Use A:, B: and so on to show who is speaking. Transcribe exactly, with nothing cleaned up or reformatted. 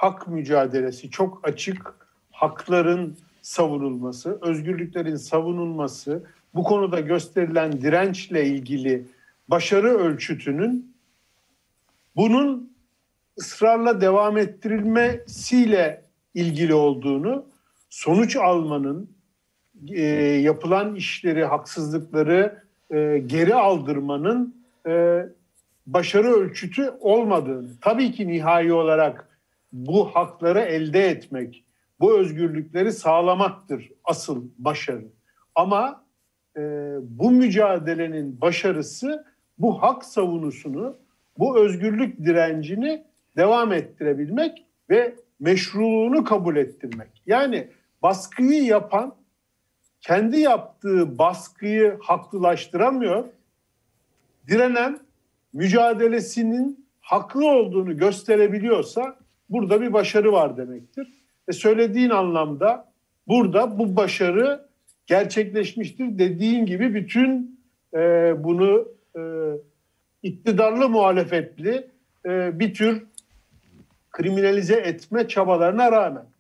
A: hak mücadelesi çok açık, hakların savunulması, özgürlüklerin savunulması, bu konuda gösterilen dirençle ilgili başarı ölçütünün bunun ısrarla devam ettirilmesiyle ilgili olduğunu, sonuç almanın, e, yapılan işleri, haksızlıkları e, geri aldırmanın e, başarı ölçütü olmadığını, tabii ki nihai olarak bu hakları elde etmek, bu özgürlükleri sağlamaktır asıl başarı. Ama e, bu mücadelenin başarısı bu hak savunusunu, bu özgürlük direncini devam ettirebilmek ve meşruluğunu kabul ettirmek. Yani baskıyı yapan kendi yaptığı baskıyı haklılaştıramıyor. Direnen mücadelesinin haklı olduğunu gösterebiliyorsa burada bir başarı var demektir. Ve söylediğin anlamda burada bu başarı gerçekleşmiştir. Dediğin gibi bütün e, bunu e, iktidarlı muhalefetli e, bir tür kriminalize etme çabalarına rağmen.